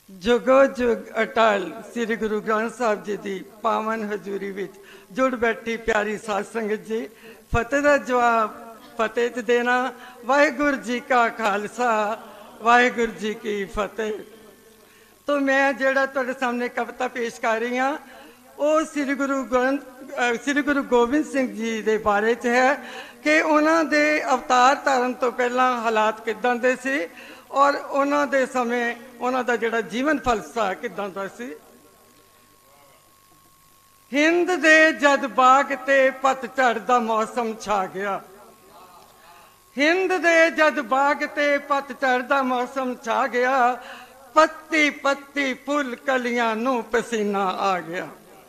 जुगो जुग अटल श्री गुरु ग्रंथ साहब जी की पावन हजूरी विच जुड़ बैठी प्यारी साध संगत जी। फतेह का जवाब फतेह च देना। वाहिगुरु जी का खालसा वाहिगुरु जी की फतेह। तो मैं जेड़ा तुहाडे सामने कविता पेश कर रही हाँ वो श्री गुरु गोबिंद सिंह जी के बारे च है कि उन्हों दे अवतार धारण तो पहला हालात किदां दे सी और उन्हों दे समय उन्हों दा जिहड़ा जीवन फलसफा किदां दा सी। हिंद दे जद बाग ते पतझड़ दा मौसम छा गया। हिंद दे जद बाग ते पतझड़ दा मौसम छा गया। पत्ती पत्ती फुल कलियां नूं पसीना आ गया।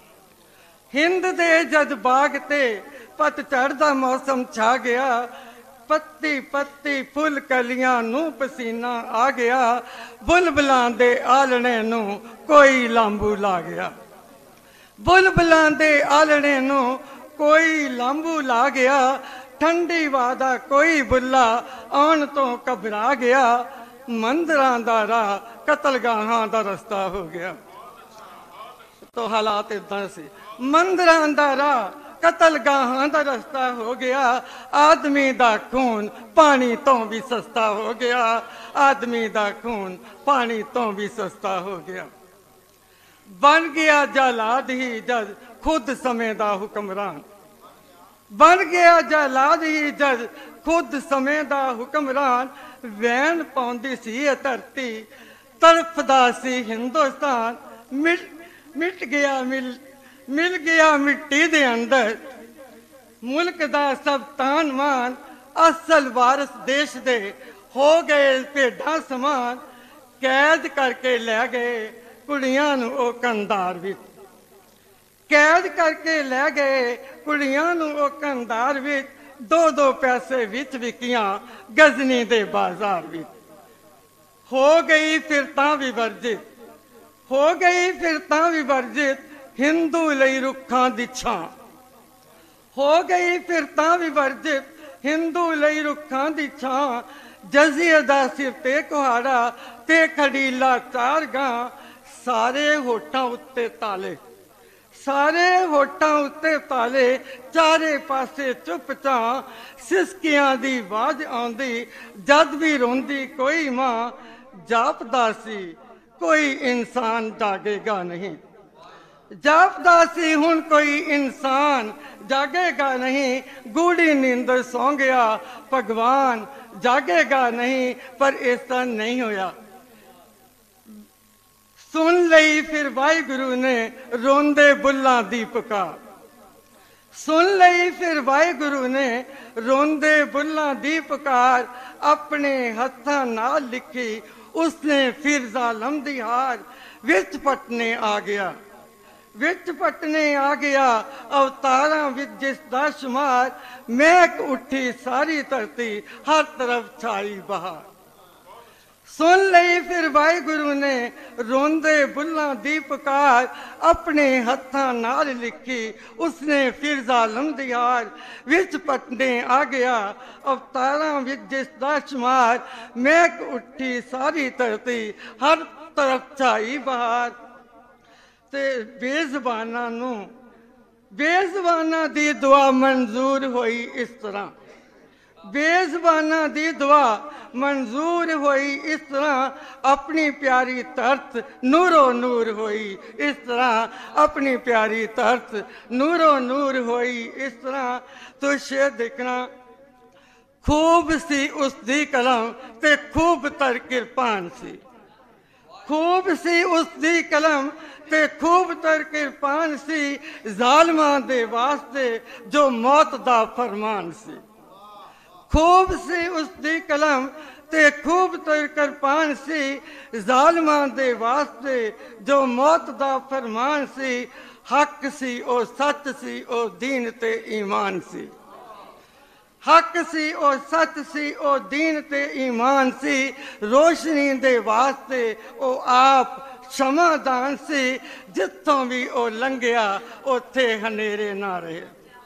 हिंद दे जद बाग ते पतझड़ दा मौसम छा गया। पत्ती पत्ती फुल कलियां नूं पसीना आ गया। बुलबुलां दे आलणे नूं कोई लांबू ला गया। बुलबुलां दे आलणे नूं कोई लांबू ला गया। ठंडी वादा कोई बुल्ला आउण तो घबरा गया। मंदिरां दा राह कतलगाहां दा रस्ता हो गया। तो हालात इदां सी। मंदिरां दा राह कतलगाहां दा रस्ता हो गया। आदमी दा खून पानी तो भी सस्ता हो गया। आदमी दा खून पानी तो भी सस्ता हो गया। बन गया जलाद ही जज खुद समय दा हुक्मरान। बन गया जलाद ही जज खुद समय दा हुक्मरान। वैन पाउंदी सी ये धरती तड़फदा सी हिंदुस्तान। मिट गया मिल गया मिट्टी दे अंदर मुल्क दा सब तान मान। असल वारस देश दे हो गए भेडां समान। कैद करके लै गए कुड़ियां नूं ओ कंधार विच। कैद करके लै गए कुड़ियां नूं ओ कंधार विच। दो दो पैसे विच विकियां गजनी दे बाजार विच। हो गई फिर तां भी वर्जित हो गई फिर तां भी वर्जित हिंदू लई रुखां दी छां। हो गई फिर तां भी वर्जित हिंदू लई रुखां दी छां। जज़ीए दा सिर ते कुहाड़ा ते खड़ीला चार गां। सारे होठां उत्ते ताले सारे होठां उत्ते ताले चारे पासे चुप चां। सिसकियां दी आवाज आउंदी जद भी रोंदी कोई मां। जापदा सी कोई इंसान जागेगा नहीं। जापदा सी हुण कोई इंसान जागेगा नहीं। गूढ़ी नींदर सौ गया भगवान जागेगा नहीं। पर ऐसा नहीं होया। सुन लई फिर वाहिगुरु ने रोंदे बुल्लां दी पुकार। सुन लई फिर वाहिगुरु ने रोंदे बुल्लां दी पुकार। अपने हत्थां नाल लिखी उसने फिर जालम दी हार। विच पटने आ गया विच पटने आ गया अवतारां विच जिसदा शुमार। महक उठी सारी धरती हर तरफ छाई बहार। सुन लई फिर वाहिगुरु ने रोंदे बुल्लां दी पुकार। अपने हत्थां नाल लिखी उसने फिर जालम दी हार। विच पटने आ गया अवतारां विच जिसदा शुमार। महक उठी सारी धरती हर तरफ छाई बहार। ते बेज़बानां नूं बेज़बानां दी दुआ मंजूर होई इस तरह। बेज़बानां दी दुआ मंजूर होई इस तरह। अपनी प्यारी धरत नूरो नूर होई इस तरह। अपनी प्यारी धरत नूरो नूर होई इस तरह। तो शेर देखना। खूब सी उसदी कलम ते खूब तर किरपान सी। खूब सी उसदी कलम ते खूब तर किरपान सी। जालमां दे वास्ते जो मौत दा फरमान सी। खूब सी उसदी कलम ते खूब तर किरपान सी। जालमां दे वास्ते जो मौत दा फरमान सी। हक सी ओ सच सी ओ दीन ते ईमान सी। हक सी ओ सच सी ओ दीन ते ईमान सी। रोशनी दे वास्ते ओ आप क्षमादान सी। जिथों भी ओ लंघिया उथे हनेरे ना रहे।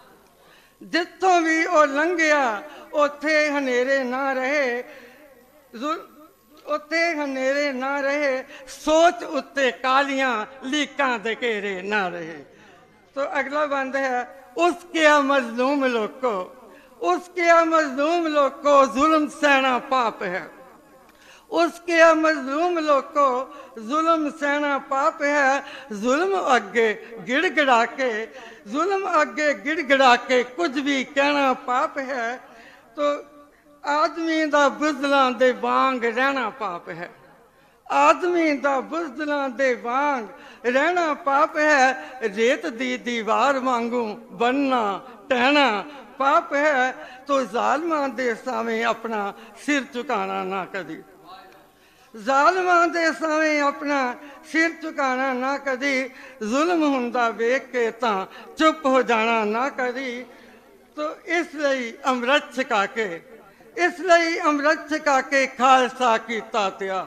जिथों भी ओ लंघिया उथे हनेरे ना रहे। उथे हनेरे ना रहे। सोच उत्ते कालियां लीकां दे घेरे ना रहे। तो अगला बंद है, उसके मजलूम लोगों, उसके मजलूम लोगों जुल्म सहना पाप है, उसके मजलूम लोगों जुल्म सहना पाप है। जुल्म अगे गिड़गिड़ा के, जुल्म अगे गिड़गिड़ा के कुछ भी कहना पाप है। तो आदमी दा बुज़दिलां दे वांग रहना पाप है, आदमी दा बुज़दिलां दे वांग रहना पाप है। रेत दी दीवार वांगू बनना टहना पाप है। तो जालमां दे सावें अपना सिर झुकाना ना कदी, जालमां दे सावें अपना सिर झुकाना ना कदी। जुल्म हुंदा वेख के तां चुप हो जाना ना कदी। तो इसलिए अमृत छका के, इसलिए अमृत छका के खालसा कीता त्याग,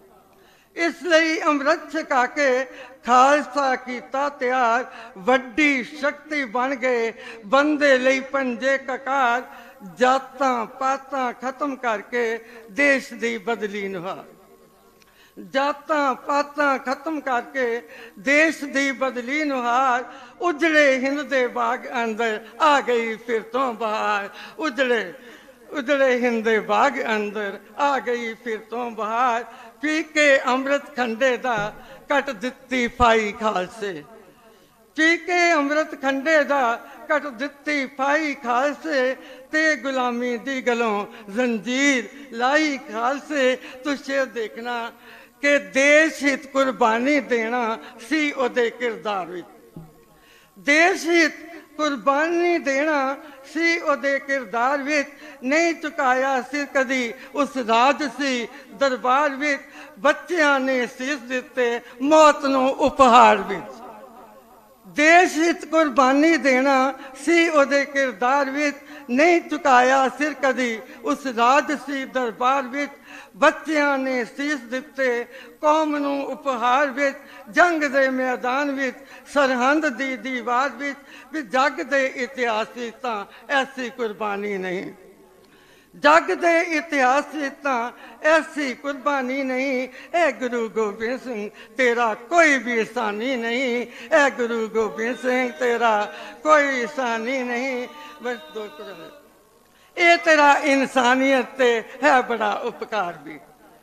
इसलिए अमृत छका के खालसा कीता त्याग। वड्डी शक्ति बन गए बंदे लई पंजे ककार, जातां पातां खत्म करके देश दी बदली नुहार, जातां पातां खत्म करके देश दी बदली नुहार। उजड़े हिंद दे बाग अंदर आ गई फिर तो बहार, उजड़े उजड़े हिंद दे बाग अंदर आ गई फिर तो बहार। पी के अमृत खंडे दा कट दित्ती फाई खालसे, पी के अमृत खंडे दा कट दित्ती फाई खालसे। ते गुलामी दी गलों जंजीर लाई खालसे। तुझे देखना कि देश हित कुर्बानी देना सी ओदे किरदार विच, देश हित कुर्बानी देना सी ओदे किरदार विच। नहीं चुकाया सिर कदी उस राजसी दरबार विच, बच्चियां ने सीस दिते मौत नूं उपहार विच। देश हित कुर्बानी देना सी ओदे किरदार विच, नहीं चुकाया सिर कदी उस राजसी दरबार विच। बच्चियां ने सीस दिते कौम नूं उपहार विच, जंग दे मैदान विच सरहंद दी दीवार विच। भी जग दे इतिहास विच तां ऐसी कुर्बानी नहीं, जग दे इतिहास विच तां ऐसी कुर्बानी नहीं। ए गुरु गोबिंद सिंह तेरा कोई भी सानी नहीं, ए गुरु गोबिंद सिंह तेरा कोई सानी नहीं। बस दो ये तेरा इंसानियत ते है बड़ा उपकार भी,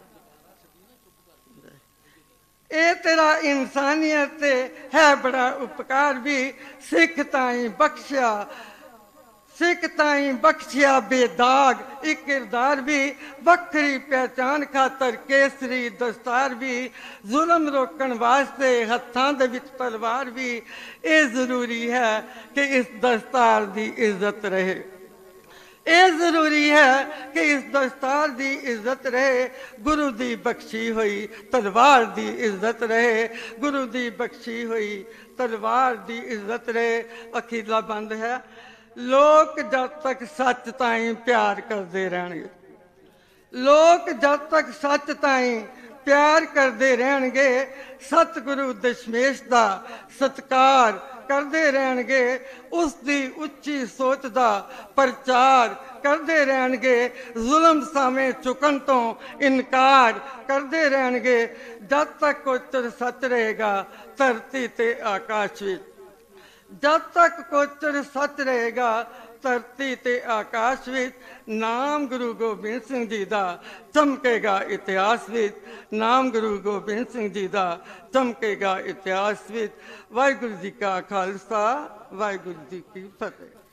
ये तेरा इंसानियत ते है बड़ा उपकार भी। सिख ताई बख्शिया, सिख ताई बख्शिया बेदाग एक किरदार भी। बखरी पहचान खातर केसरी दस्तार भी, जुल्म रोकन वास्ते हत्थां दे विच तलवार भी। ये जरूरी है कि इस दस्तार दी इज्जत रहे, ये जरूरी है कि इस दस्तार दी इज्जत रहे। गुरु दी बख्शी हुई तलवार दी इज्जत रहे, गुरु दी बख्शी हुई तलवार दी इज्जत रहे। अखीरला बंद है, लोग जब तक सच ताई प्यार करते रहणगे, लोग जब तक सच ताई प्यार करते रहणगे, सतगुरु दशमेश दा सत्कार करते रहणगे, उसकी उच्ची सोच का प्रचार करते रहणगे, जुल्म सामे चुकन तो इनकार करते रहणगे। जब तक कोचर सच रहेगा धरती ते आकाश विच, जब तक कोचर सच रहेगा धरती ते आकाश विच। नाम गुरु गोबिंद सिंह जी दा चमकेगा इतिहास विच, नाम गुरु गोबिंद सिंह जी दा चमकेगा इतिहास विच। वाहिगुरू जी का खालसा, वाहिगुरू जी की फतेह।